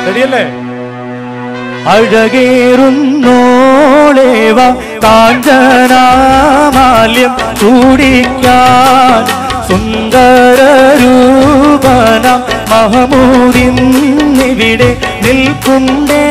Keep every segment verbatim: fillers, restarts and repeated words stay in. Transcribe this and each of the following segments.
റെഡിയല്ലേ? അഴകേറുന്നോളേവ കാഞ്ചനാമാല്യം ചൂടിക്കാൻ സുന്ദരരൂപന മഹമൂദിന്നിവിടെ നിൽക്കുണ്ടേ.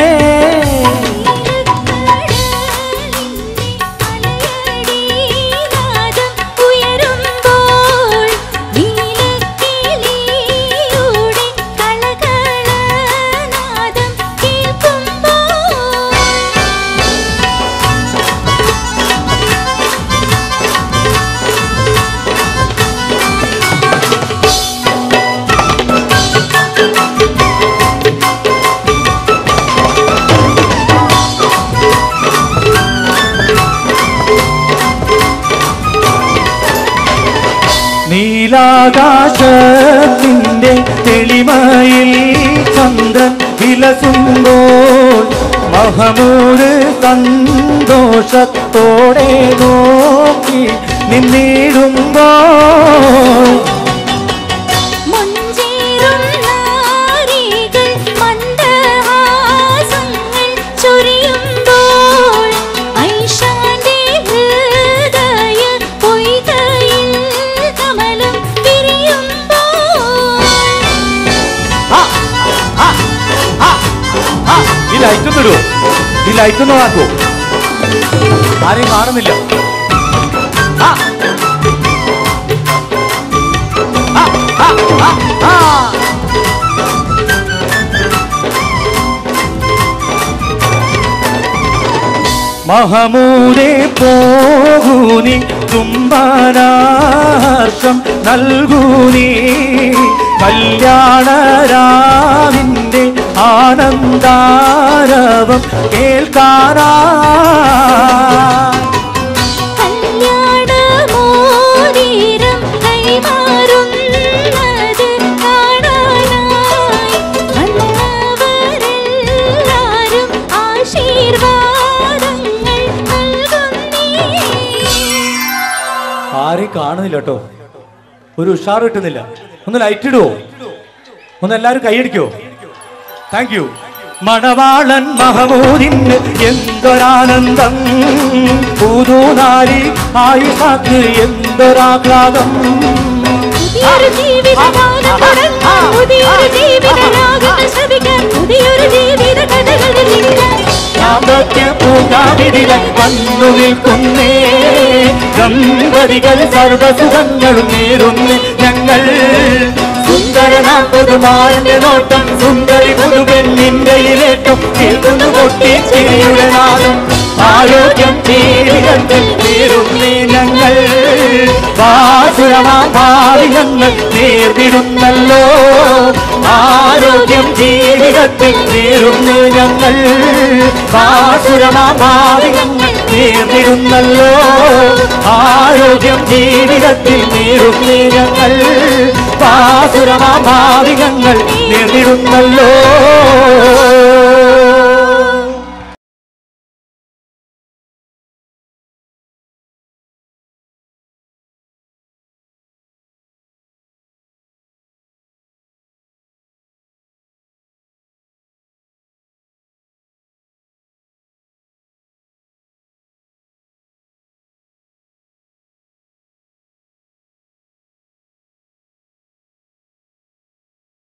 നീലാകാശത്തിൻ്റെ തെളിമയിൽ ചന്ദ്രൻ വിലസുമ്പോൾ മഹമൂദ് സന്തോഷത്തോടെ നോക്കി നിന്നിടുമ്പോൾ ഈ ലൈറ്റ് ഒന്ന് ഇടുവോ? ഈ ലൈറ്റ് ഒന്ന് ആക്കോ? ആരെയും കാണുന്നില്ല. മഹമൂദേ പോകൂനി ചുംബനാർഷം നൽകൂനി കല്യാണരാവിന്റെ ആനന്ദാരവം കേൾക്കാനാ. ആരെയും കാണുന്നില്ല കേട്ടോ, ഒരു ഉഷാർ കിട്ടുന്നില്ല. ഒന്ന് ലൈറ്റ് ഇടുവോ? ഒന്ന് എല്ലാവരും കൈയടിക്കോ? Thank you. മണവാളൻ മഹമൂദിന് എന്തൊരാനന്ദം, പുതുനാരി ആയിഷാക്ക് എന്തൊരാഹ്ലാദം. വന്നു നിൽക്കുന്നേ ദമ്പതികൾ സർവസുഖങ്ങളും നേരുന്നു ഞങ്ങൾ. സുന്ദരനാം പുതുമാരന്റെ നോട്ടം, സുന്ദരി പുതുപെണ്ണിന്റെ ഇലേറ്റം, കേൾക്കുന്നു പൊട്ടി ചിരിയുടെ നാദം. ആരോഗ്യം ജീവിതത്തിൽ നേരുന്നേ ഞങ്ങൾ. വാസുരമാ ഭാവി ഞങ്ങൾ നേർന്നിടുന്നല്ലോ. ആരോഗ്യം ജീവിതത്തിൽ നേരുന്നേ ഞങ്ങൾ. വാസുരമാ ഭാവി ഞങ്ങൾ നേർന്നിടുന്നല്ലോ. ആരോഗ്യം ജീവിതത്തിൽ നേരുന്നേ ഞങ്ങൾ. വാസുരമാ ഭാവി ഞങ്ങൾ നേർന്നിടുന്നല്ലോ.